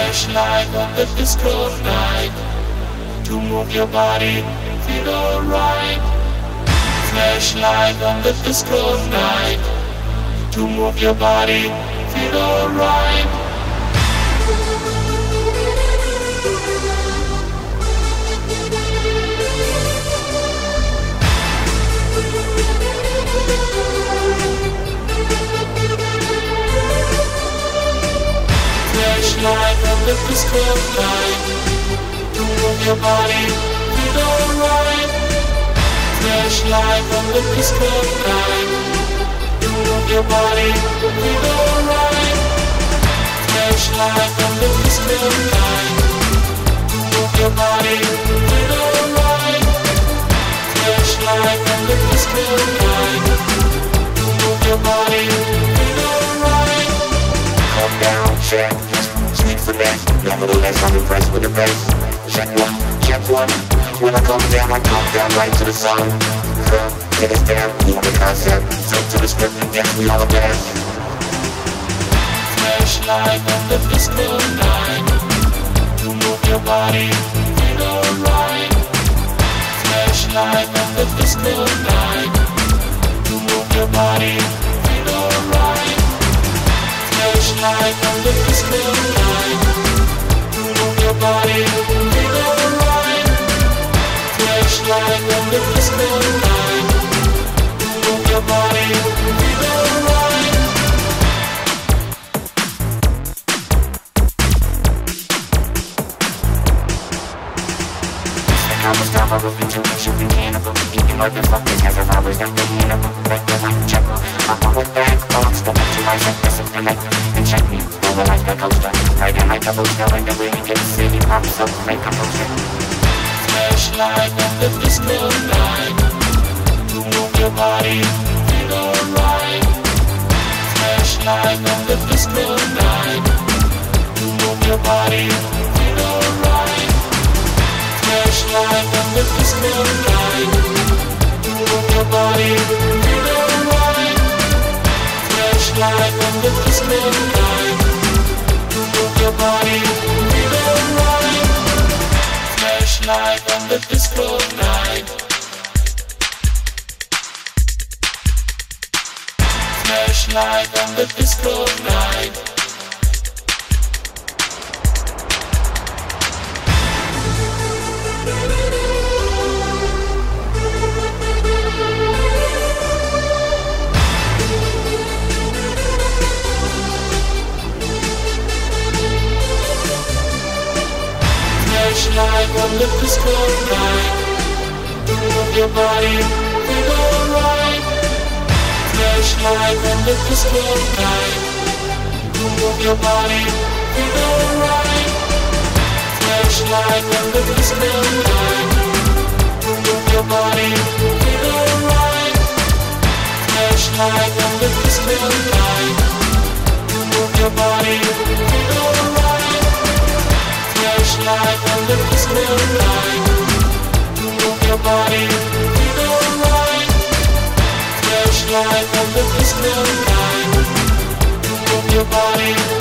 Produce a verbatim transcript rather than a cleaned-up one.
Flashlight on the disco night. To move your body, feel alright. Flashlight on the disco night. To move your body, feel alright. Flashlight on the disco night. To move your body, feel alright. Flashlight on the disco night. To move your body, feel alright. Flashlight on the disco night. To move your body, feel alright. Flashlight on the disco night. To move your body, feel alright. Calm down, check. Speak for that. Nevertheless, I'm impressed with the bass. Check one, check one. When I come down, I come down right to the sun. Huh, take us down, you want the concept. Stick to the script and guess we all are bad. Flashlight on the disco night. To move your body, feel alright. Flashlight on the disco night. To move your body, feel alright. Flashlight on the disco night. To move your body, feel alright. Flashlight on the disco night. To move your body, feel alright. I was down, I was into it, you can cannibal. Eating motherfuckers as if I was not the cannibal. Like the line chuckle, I'm on with back box. Don't to myself, disconnect and check me. Over like the coaster. Right in my double snow and the way you get city pops up, make a poster. Flashlight on the disco night. To move your body, feel alright. Flashlight on the disco night. To move your body, feel alright. Flashlight on the disco night. To move your body, feel alright. Flashlight on the disco night. To move your body, feel alright. Flashlight on the disco night. Flashlight on the disco night. Flashlight on the disco night. To move your body, feel alright. Flashlight on the disco night. To move your body, feel alright. Flashlight on the disco night. To move your body, feel alright. Flashlight on the disco night. To move your body, feel alright. Flashlight on the disco night. To move your body, feel alright. Flashlight on the disco night. To move your body.